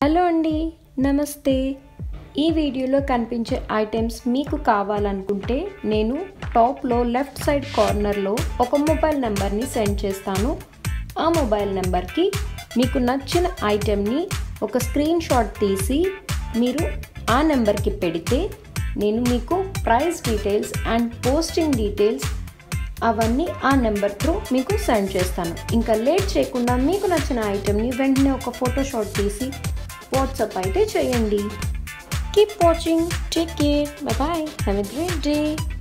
Hello అండి, నమస్తే. ఈ వీడియోలో కనిపించే ఐటమ్స్ మీకు కావాలనుకుంటే నేను టాప్లో లెఫ్ట్ సైడ్ కార్నర్లో ఒక మొబైల్ నెంబర్ని సెండ్ చేస్తాను. ఆ మొబైల్ నెంబర్కి మీకు నచ్చిన ఐటెంని ఒక స్క్రీన్ షాట్ తీసి మీరు ఆ నెంబర్కి పెడితే నేను మీకు price details and posting details అవన్నీ ఆ నెంబర్ త్రూ మీకు సెండ్ చేస్తాను. ఇంకా లేట్ చేయకుండా మీకు నచ్చిన ఐటెంని వెంటనే ఒక ఫోటోషాట్ తీసి వాట్సాప్ అయితే చేయండి. Keep watching, take care, bye bye, have a great day.